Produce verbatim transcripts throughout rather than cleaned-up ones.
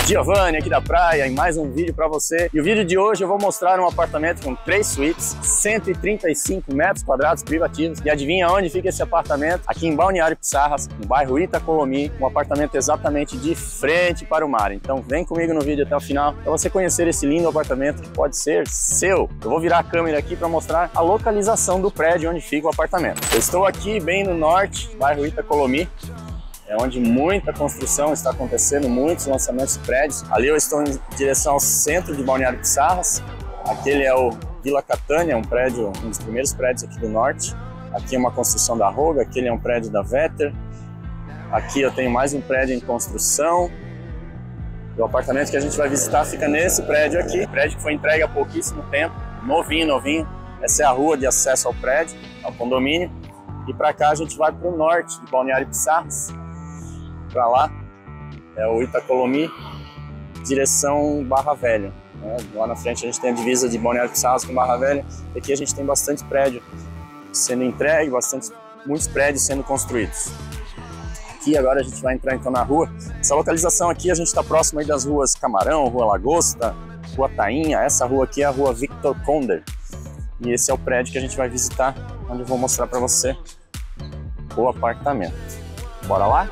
Giovanni aqui da praia em mais um vídeo para você. E o vídeo de hoje eu vou mostrar um apartamento com três suítes, cento e trinta e cinco metros quadrados privativos. E adivinha onde fica esse apartamento? Aqui em Balneário Pissarras, no bairro Itacolomi, um apartamento exatamente de frente para o mar. Então vem comigo no vídeo até o final para você conhecer esse lindo apartamento que pode ser seu. Eu vou virar a câmera aqui para mostrar a localização do prédio onde fica o apartamento. Eu estou aqui bem no norte, bairro Itacolomi. É onde muita construção está acontecendo, muitos lançamentos de prédios. Ali eu estou em direção ao centro de Balneário Pissarras. Aquele é o Vila Catânia, um prédio, um dos primeiros prédios aqui do norte. Aqui é uma construção da Roga, aquele é um prédio da Vetter. Aqui eu tenho mais um prédio em construção. O apartamento que a gente vai visitar fica nesse prédio aqui. O prédio que foi entregue há pouquíssimo tempo, novinho, novinho. Essa é a rua de acesso ao prédio, ao condomínio. E para cá a gente vai para o norte de Balneário Pissarras. Para lá é o Itacolomi, direção Barra Velha, né? Lá na frente a gente tem a divisa de Balneário Pissarras com Barra Velha. E aqui a gente tem bastante prédio sendo entregue, bastante, muitos prédios sendo construídos. Aqui agora a gente vai entrar então na rua. Essa localização aqui a gente está próximo aí das ruas Camarão, Rua Lagosta, Rua Tainha. Essa rua aqui é a Rua Victor Konder. E esse é o prédio que a gente vai visitar, onde eu vou mostrar para você o apartamento. Bora lá?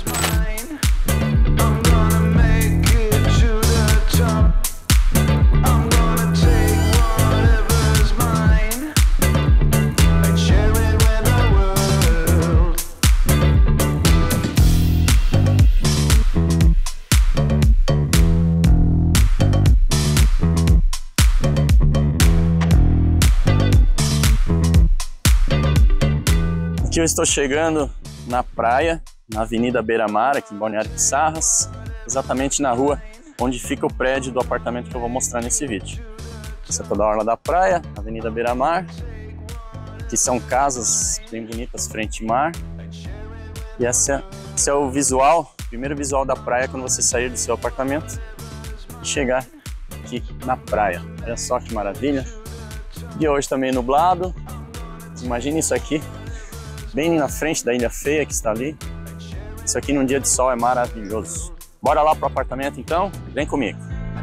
Aqui eu estou chegando na praia, na Avenida Beira-Mar, aqui em Balneário Pissarras, exatamente na rua onde fica o prédio do apartamento que eu vou mostrar nesse vídeo. Essa é toda a orla da praia, Avenida Beira-Mar. Aqui são casas bem bonitas frente ao mar. E essa, esse é o visual, o primeiro visual da praia quando você sair do seu apartamento e chegar aqui na praia. Olha só que maravilha. E hoje também nublado. Imagine isso aqui, bem na frente da Ilha Feia que está ali. Isso aqui num dia de sol é maravilhoso. Bora lá pro apartamento então? Vem comigo.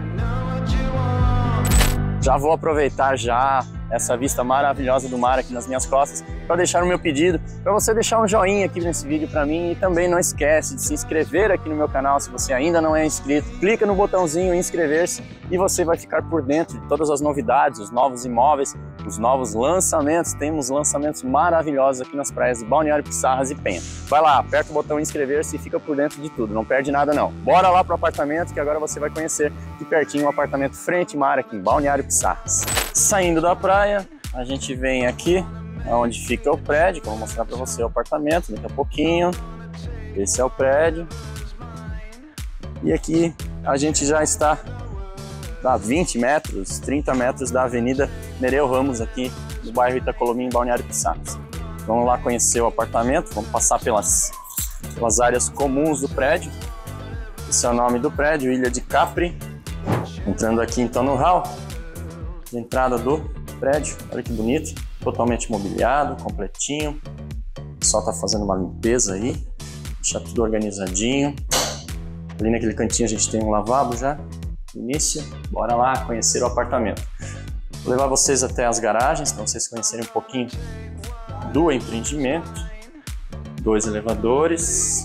Já vou aproveitar já essa vista maravilhosa do mar aqui nas minhas costas para deixar o meu pedido, para você deixar um joinha aqui nesse vídeo para mim, e também não esquece de se inscrever aqui no meu canal se você ainda não é inscrito. Clica no botãozinho inscrever-se e você vai ficar por dentro de todas as novidades, os novos imóveis, os novos lançamentos. Temos lançamentos maravilhosos aqui nas praias de Balneário Pissarras e Penha. Vai lá, aperta o botão inscrever-se e fica por dentro de tudo, não perde nada não. Bora lá pro apartamento que agora você vai conhecer de pertinho um apartamento frente mar aqui em Balneário Pissarras. Saindo da praia, a gente vem aqui onde fica o prédio, que eu vou mostrar para você o apartamento daqui a pouquinho. Esse é o prédio. E aqui a gente já está a vinte metros, trinta metros da Avenida Nereu Ramos, aqui no bairro Itacolomi, em Balneário Pissarras. Vamos lá conhecer o apartamento, vamos passar pelas, pelas áreas comuns do prédio. Esse é o nome do prédio, Ilha de Capri. Entrando aqui então no hall de entrada do prédio, olha que bonito, totalmente mobiliado, completinho. O pessoal tá fazendo uma limpeza aí, deixar tudo organizadinho. Ali naquele cantinho a gente tem um lavabo já, início. Bora lá conhecer o apartamento. Vou levar vocês até as garagens para vocês conhecerem um pouquinho do empreendimento. Dois elevadores.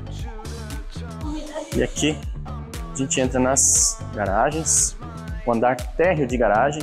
E aqui a gente entra nas garagens, o andar térreo de garagem.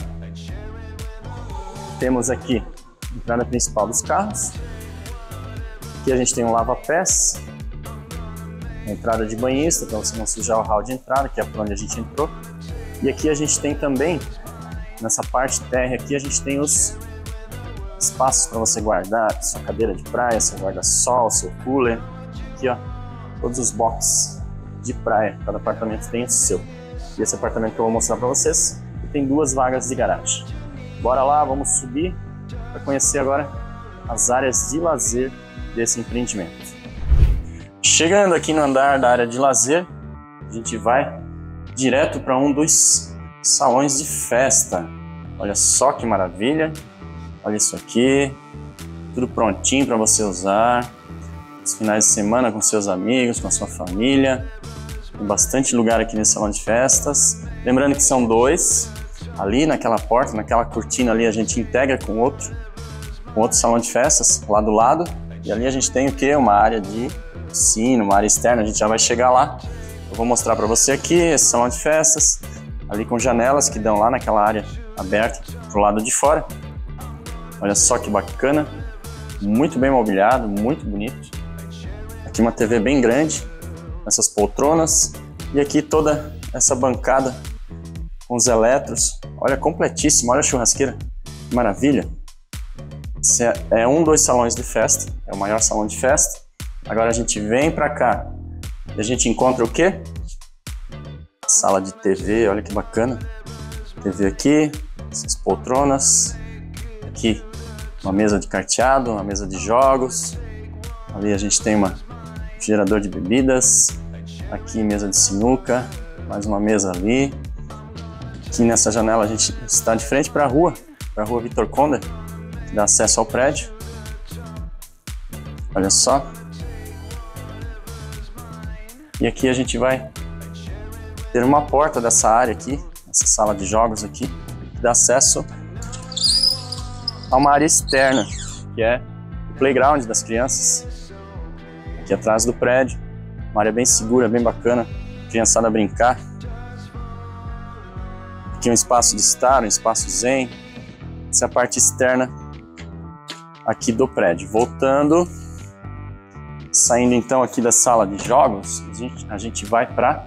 Temos aqui a entrada principal dos carros. Aqui a gente tem um lava-pés, entrada de banhista para você não sujar o hall de entrada, que é por onde a gente entrou. E aqui a gente tem também, nessa parte térrea aqui, a gente tem os espaços para você guardar sua cadeira de praia, seu guarda-sol, seu cooler. Aqui ó, todos os boxes de praia, cada apartamento tem o seu. E esse apartamento que eu vou mostrar para vocês tem duas vagas de garagem. Bora lá, vamos subir para conhecer agora as áreas de lazer desse empreendimento. Chegando aqui no andar da área de lazer, a gente vai direto para um dos salões de festa. Olha só que maravilha, olha isso aqui, tudo prontinho para você usar nos finais de semana com seus amigos, com a sua família. Tem bastante lugar aqui nesse salão de festas. Lembrando que são dois. Ali naquela porta, naquela cortina ali, a gente integra com outro, com outro salão de festas, lá do lado. E ali a gente tem o quê? Uma área de piscina, uma área externa, a gente já vai chegar lá. Eu vou mostrar para você aqui esse salão de festas, ali com janelas que dão lá naquela área aberta pro lado de fora. Olha só que bacana, muito bem mobiliado, muito bonito. Aqui uma T V bem grande, essas poltronas, e aqui toda essa bancada com os eletros. Olha, completíssimo, olha a churrasqueira, que maravilha. Esse é, é um dos salões de festa, é o maior salão de festa. Agora a gente vem para cá e a gente encontra o quê? Sala de T V, olha que bacana. T V aqui, essas poltronas. Aqui uma mesa de carteado, uma mesa de jogos. Ali a gente tem uma, um gerador de bebidas. Aqui mesa de sinuca, mais uma mesa ali. Aqui nessa janela a gente está de frente para a rua, para a rua Vitor Conde, que dá acesso ao prédio. Olha só. E aqui a gente vai ter uma porta dessa área aqui, essa sala de jogos aqui, que dá acesso a uma área externa, que é o playground das crianças, aqui atrás do prédio. Uma área bem segura, bem bacana, criançada brincar. Aqui um espaço de estar, um espaço zen. Essa é a parte externa aqui do prédio. Voltando, saindo então aqui da sala de jogos, a gente, a gente vai para...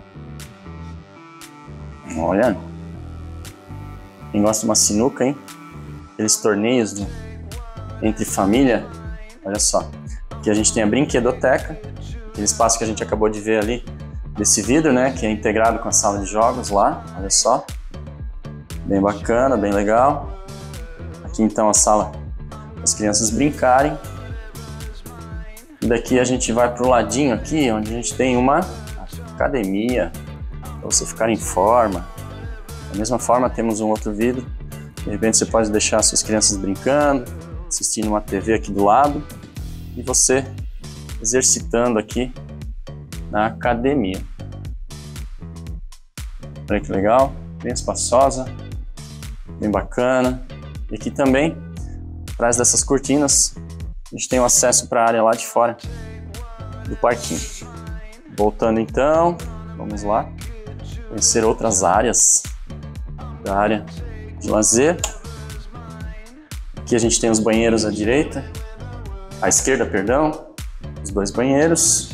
Olha, quem gosta de uma sinuca, hein? Aqueles torneios do... entre família, olha só. Aqui a gente tem a brinquedoteca, aquele espaço que a gente acabou de ver ali, desse vidro, né? Que é integrado com a sala de jogos lá, olha só. Bem bacana, bem legal. Aqui então a sala para as crianças brincarem. E daqui a gente vai para o ladinho aqui, onde a gente tem uma academia, para você ficar em forma. Da mesma forma temos um outro vidro. De repente você pode deixar suas crianças brincando, assistindo uma T V aqui do lado. E você exercitando aqui na academia. Olha que legal, bem espaçosa. Bem bacana. E aqui também, atrás dessas cortinas, a gente tem o acesso para a área lá de fora do parquinho. Voltando então, vamos lá conhecer outras áreas da área de lazer. Aqui a gente tem os banheiros à direita, à esquerda, perdão, os dois banheiros.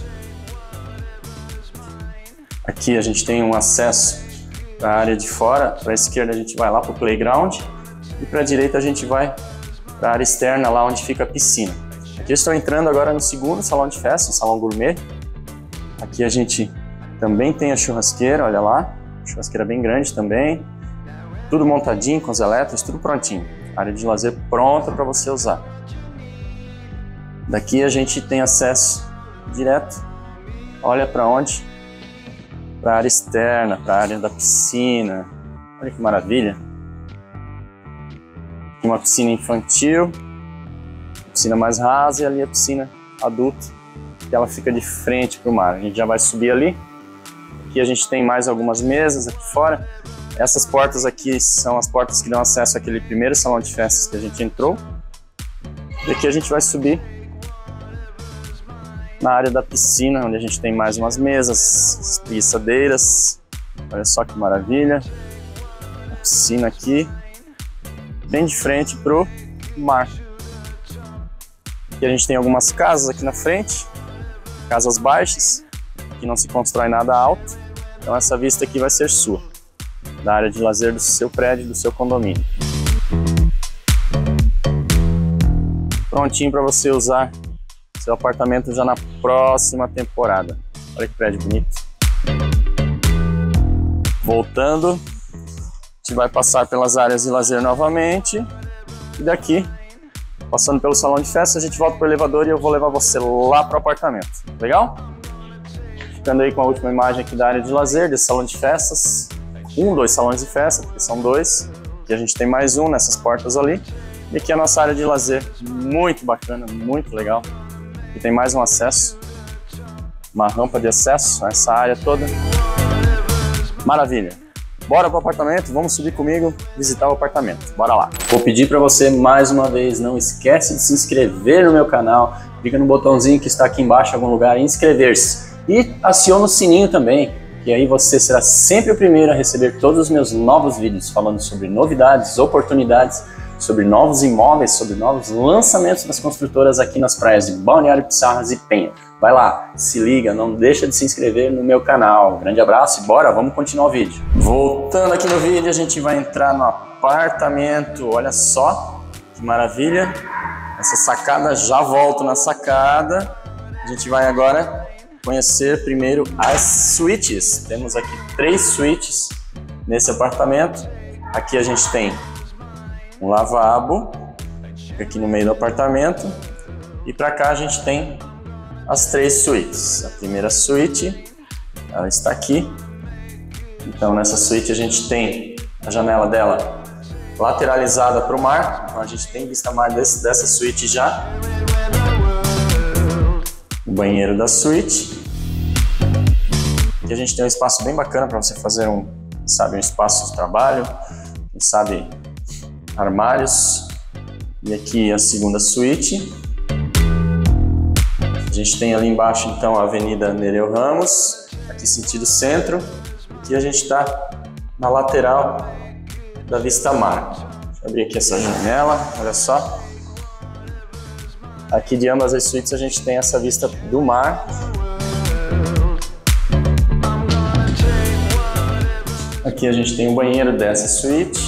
Aqui a gente tem um acesso para a área de fora. Para a esquerda a gente vai lá para o playground e para a direita a gente vai para a área externa, lá onde fica a piscina. Aqui eu estou entrando agora no segundo salão de festa, o salão gourmet. Aqui a gente também tem a churrasqueira, olha lá, churrasqueira bem grande também, tudo montadinho com os eletros, tudo prontinho. Área de lazer pronta para você usar. Daqui a gente tem acesso direto, olha para onde? Para a área externa, para a área da piscina. Olha que maravilha! Aqui uma piscina infantil, piscina mais rasa, e ali a piscina adulta, que ela fica de frente para o mar. A gente já vai subir ali. Aqui a gente tem mais algumas mesas aqui fora. Essas portas aqui são as portas que dão acesso àquele primeiro salão de festas que a gente entrou. E aqui a gente vai subir na área da piscina, onde a gente tem mais umas mesas, espreguiçadeiras. Olha só que maravilha. A piscina aqui, bem de frente pro mar. Aqui a gente tem algumas casas aqui na frente, casas baixas. Aqui não se constrói nada alto, então essa vista aqui vai ser sua, da área de lazer do seu prédio, do seu condomínio. Prontinho para você usar seu apartamento já na próxima temporada. Olha que prédio bonito. Voltando, a gente vai passar pelas áreas de lazer novamente. E daqui, passando pelo salão de festa, a gente volta para o elevador e eu vou levar você lá para o apartamento. Legal? Ficando aí com a última imagem aqui da área de lazer, desse salão de festas. Um, dois salões de festa, porque são dois. Aqui a gente tem mais um nessas portas ali. E aqui a nossa área de lazer, muito bacana, muito legal. Aqui tem mais um acesso, uma rampa de acesso a essa área toda. Maravilha! Bora pro apartamento? Vamos subir comigo, visitar o apartamento. Bora lá! Vou pedir para você mais uma vez, não esquece de se inscrever no meu canal. Clica no botãozinho que está aqui embaixo em algum lugar e inscrever-se. E aciona o sininho também, que aí você será sempre o primeiro a receber todos os meus novos vídeos falando sobre novidades, oportunidades, sobre novos imóveis, sobre novos lançamentos das construtoras aqui nas praias de Balneário Pissarras e Penha. Vai lá, se liga, não deixa de se inscrever no meu canal. Um grande abraço e bora, vamos continuar o vídeo. Voltando aqui no vídeo, a gente vai entrar no apartamento. Olha só que maravilha. Essa sacada, já volto na sacada. A gente vai agora conhecer primeiro as suítes. Temos aqui três suítes nesse apartamento. Aqui a gente tem um lavabo, aqui no meio do apartamento. E para cá a gente tem as três suítes. A primeira suíte, ela está aqui. Então nessa suíte a gente tem a janela dela lateralizada para o mar. Então a gente tem vista mar desse, dessa suíte já. O banheiro da suíte. Aqui a gente tem um espaço bem bacana para você fazer um, sabe, um espaço de trabalho, quem sabe armários. E aqui a segunda suíte. A gente tem ali embaixo então a Avenida Nereu Ramos, aqui sentido centro. Aqui a gente está na lateral da vista mar. Deixa eu abrir aqui essa janela, olha só. Aqui de ambas as suítes a gente tem essa vista do mar. Aqui a gente tem o banheiro dessa suíte.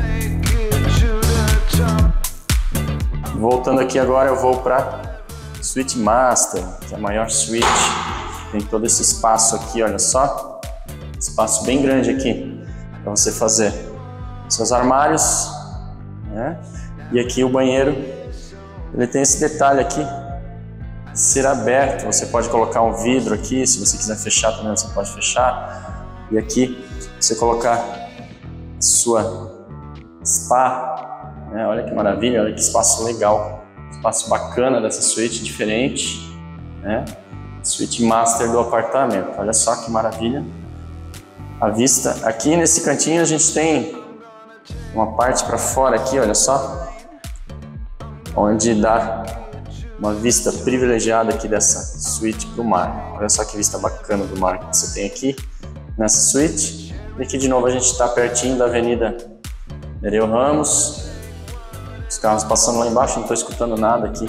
Voltando aqui agora eu vou para Suite Master, que é a maior suíte. Tem todo esse espaço aqui, olha só. Espaço bem grande aqui para você fazer seus armários, né? E aqui o banheiro, ele tem esse detalhe aqui, ser aberto. Você pode colocar um vidro aqui, se você quiser fechar também você pode fechar. E aqui você colocar a sua spa, né? Olha que maravilha, olha que espaço legal, espaço bacana dessa suíte, diferente, né? Suíte master do apartamento, olha só que maravilha. A vista, aqui nesse cantinho a gente tem uma parte para fora aqui, olha só, onde dá uma vista privilegiada aqui dessa suíte para o mar. Olha só que vista bacana do mar que você tem aqui nessa suíte. E aqui de novo a gente está pertinho da Avenida Nereu Ramos. Os carros passando lá embaixo, não estou escutando nada aqui.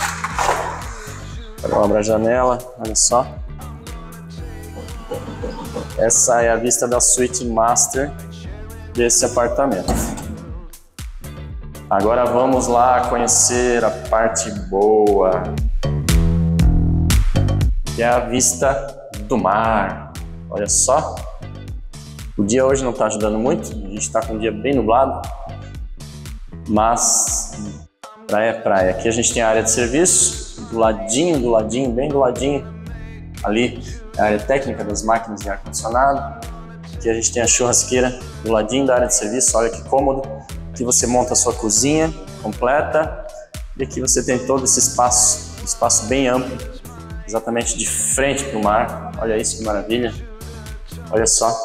Eu abro a janela, olha só. Essa é a vista da suíte master desse apartamento. Agora vamos lá conhecer a parte boa, que é a vista do mar. Olha só, o dia hoje não está ajudando muito, a gente está com um dia bem nublado, mas praia é praia. Aqui a gente tem a área de serviço, do ladinho, do ladinho, bem do ladinho, ali é a área técnica das máquinas de ar-condicionado. Aqui a gente tem a churrasqueira do ladinho da área de serviço, olha que cômodo. Aqui você monta a sua cozinha completa e aqui você tem todo esse espaço, um espaço bem amplo, exatamente de frente para o mar. Olha isso que maravilha, olha só.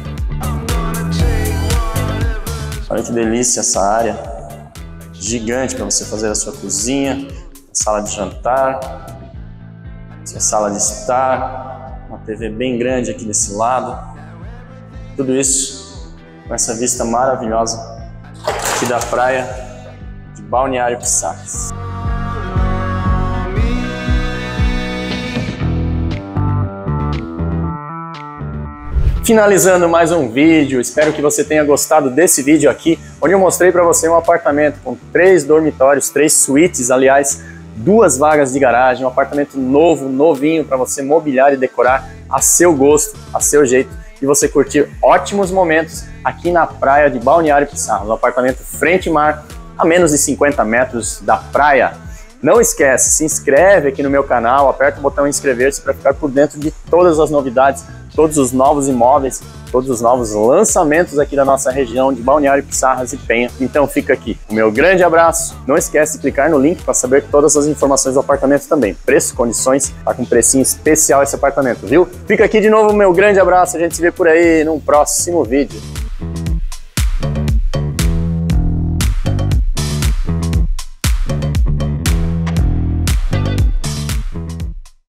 Olha que delícia essa área, gigante para você fazer a sua cozinha, a sala de jantar, sua sala de estar, uma T V bem grande aqui desse lado. Tudo isso com essa vista maravilhosa aqui da praia de Balneário Pissarras. Finalizando mais um vídeo, espero que você tenha gostado desse vídeo aqui, onde eu mostrei para você um apartamento com três dormitórios, três suítes, aliás, duas vagas de garagem, um apartamento novo, novinho para você mobiliar e decorar a seu gosto, a seu jeito, e você curtir ótimos momentos aqui na praia de Balneário Pissarras, um apartamento frente mar, a menos de cinquenta metros da praia. Não esquece, se inscreve aqui no meu canal, aperta o botão inscrever-se para ficar por dentro de todas as novidades, todos os novos imóveis todos os novos lançamentos aqui da nossa região de Balneário Pissarras e Penha. Então fica aqui o meu grande abraço. Não esquece de clicar no link para saber todas as informações do apartamento também. Preço, condições, tá com um precinho especial esse apartamento, viu? Fica aqui de novo o meu grande abraço. A gente se vê por aí num próximo vídeo.